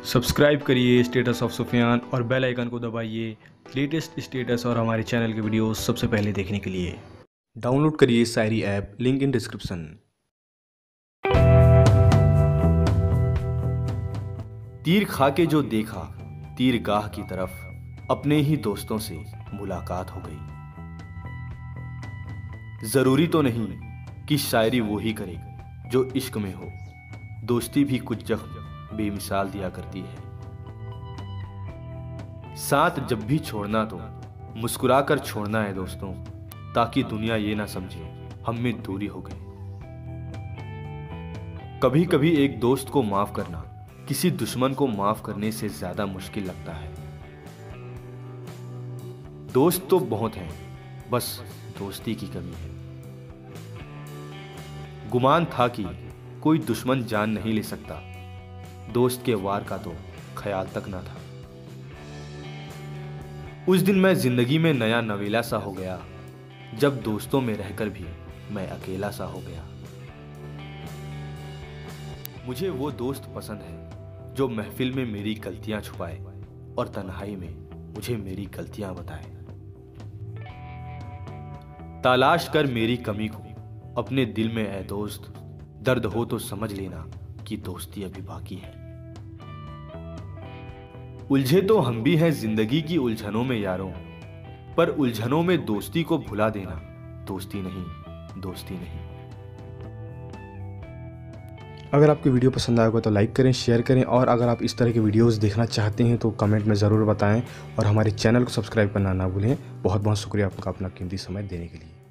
Subscribe करिए status of Sufiyan और bell icon को दबाइए लेटेस्ट स्टेटस और हमारे चैनल के वीडियोस सबसे पहले देखने के लिए। डाउनलोड करिए Shayari app, link in description. तीर खा के जो देखा तीर गाह की तरफ, अपने ही दोस्तों से मुलाकात हो गई। जरूरी तो नहीं कि शायरी वो ही करे जो इश्क में हो, दोस्ती भी कुछ जख्म बेमिसाल दिया करती है। साथ जब भी छोड़ना तो मुस्कुराकर छोड़ना है दोस्तों, ताकि दुनिया ये ना समझे हम में दूरी हो गई। कभी कभी एक दोस्त को माफ करना किसी दुश्मन को माफ करने से ज्यादा मुश्किल लगता है। दोस्त तो बहुत हैं, बस दोस्ती की कमी है। गुमान था कि कोई दुश्मन जान नहीं ले सकता, दोस्त के वार का तो ख्याल तक ना था। उस दिन मैं जिंदगी में नया नवेला सा हो गया, जब दोस्तों में रहकर भी मैं अकेला सा हो गया। मुझे वो दोस्त पसंद है जो महफिल में मेरी गलतियां छुपाए और तन्हाई में मुझे मेरी गलतियां बताए। तलाश कर मेरी कमी को अपने दिल में ऐ दोस्त, दर्द हो तो समझ लेना कि दोस्ती अभी बाकी है। उलझे तो हम भी हैं जिंदगी की उलझनों में यारों, पर उलझनों में दोस्ती को भुला देना दोस्ती नहीं, दोस्ती नहीं। अगर आपको वीडियो पसंद आएगा तो लाइक करें, शेयर करें, और अगर आप इस तरह के वीडियोस देखना चाहते हैं तो कमेंट में ज़रूर बताएं और हमारे चैनल को सब्सक्राइब करना ना भूलें। बहुत बहुत शुक्रिया आपका अपना कीमती समय देने के लिए।